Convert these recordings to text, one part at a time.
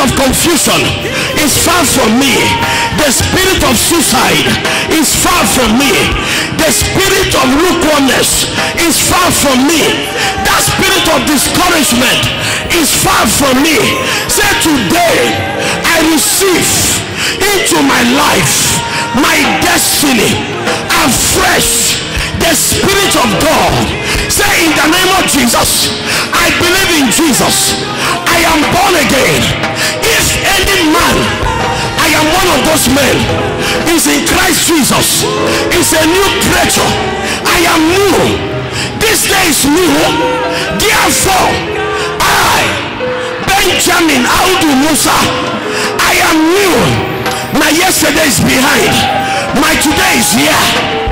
of confusion is far from me. The spirit of suicide is far from me. The spirit of lukewarmness is far from me. That spirit of discouragement is far from me. Say, today I receive into my life, my destiny afresh, the Spirit of God. Say, in the name of Jesus, I believe in Jesus. I am born again. If any man, I am one of those men, is in Christ Jesus, is a new creature. I am new. This day is new. Therefore, I, Benjamin Audu Musa, I am new. My yesterday is behind. My today is here.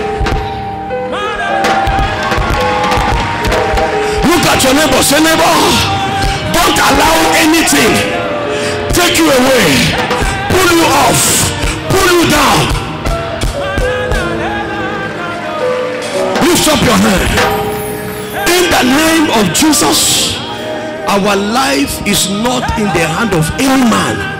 Look at your neighbor. Say, neighbor, don't allow anything take you away, pull you off, pull you down. Lift up your hand. In the name of Jesus, our life is not in the hand of any man.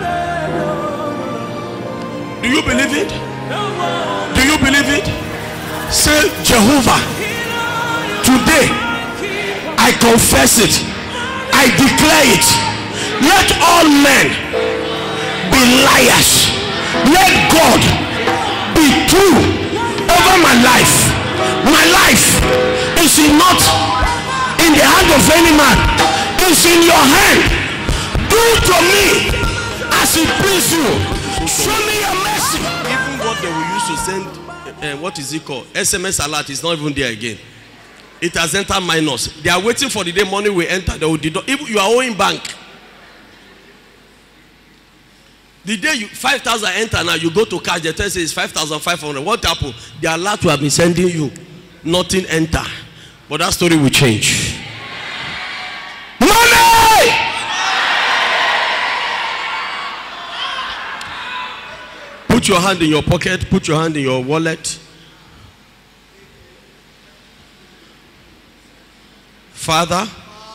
Do you believe it? Do you believe it? Say, Jehovah, today I confess it. I declare it. Let all men be liars. Let God be true over my life. My life is not in the hand of any man. It's in your hand. Do to me as it pleases you. Show me your mercy. Even what they will use to send, what is it called? SMS alert is not even there again. It has entered minus. They are waiting for the day money will enter. They will deduct. If you are owing bank, the day you 5,000 enter now, you go to cash. The test says 5,500. What happened? The alert will have been sending you. Nothing enter. But that story will change. Money! Put your hand in your pocket. Put your hand in your wallet. Father,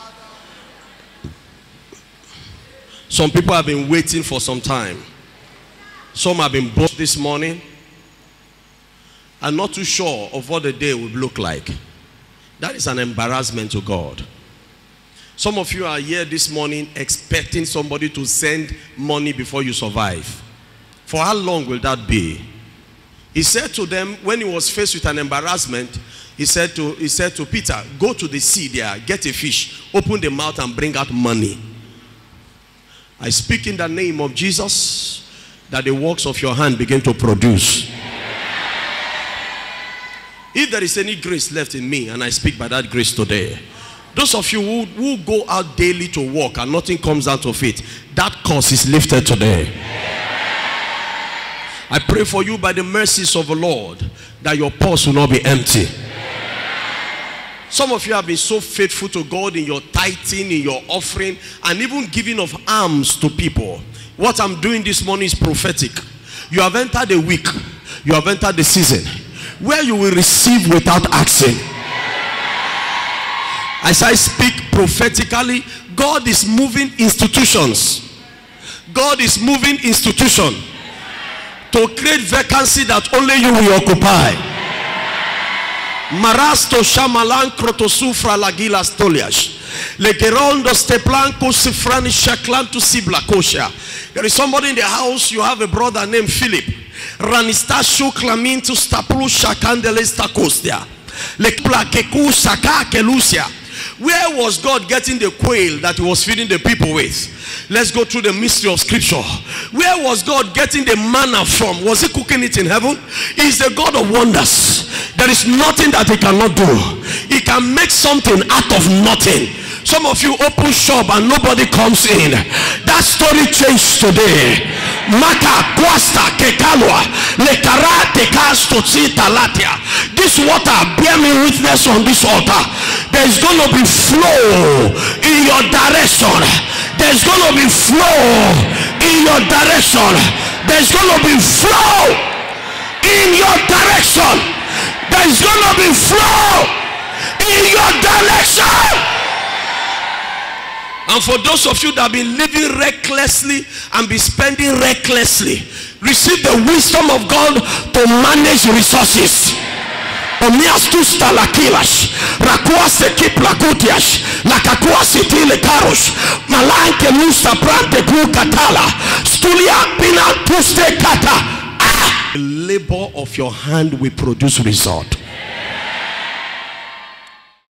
some people have been waiting for some time. Some have been born this morning and not too sure of what the day will look like. That is an embarrassment to God. Some of you are here this morning expecting somebody to send money before you survive. For how long will that be? He said to them when he was faced with an embarrassment, he said to Peter, go to the sea there, get a fish, open the mouth and bring out money. I speak in the name of Jesus that the works of your hand begin to produce. If there is any grace left in me, and I speak by that grace today, those of you who go out daily to work and nothing comes out of it, that curse is lifted today. I pray for you by the mercies of the Lord that your purse will not be empty. Some of you have been so faithful to God in your tithing, in your offering, and even giving of alms to people. What I'm doing this morning is prophetic. You have entered the week, you have entered the season where you will receive without asking. As I speak prophetically, God is moving institutions. God is moving institutions to create vacancy that only you will occupy. Marasto shamalan krotosufra lagila stoliash. Legerondo steplanko sifrani shaklantu sibla kosha. There is somebody in the house, you have a brother named Philip. Ranistashu klamintu staplu shakandeles takostia. Lekpla keku saka kelusia. Where was God getting the quail that he was feeding the people with? Let's go through the mystery of scripture. Where was God getting the manna from? Was he cooking it in heaven? He is the God of wonders. There is nothing that he cannot do. He can make something out of nothing. Some of you open shop and nobody comes in. That story changed today. Maka kwasta kekalwa lekara tekasto talatia. This water bear me witness on this altar. There is going to be flow in your direction. There is going to be flow in your direction. There is going to be flow in your direction. There is going to be flow in your direction. And for those of you that have been living recklessly and be spending recklessly, receive the wisdom of God to manage resources. Omiastus talakilash, rakuas ekiplakutiash, lakakuas itile karosh, malanke musta prante kukatala, stulia pina tuste kata. The labor of your hand will produce result.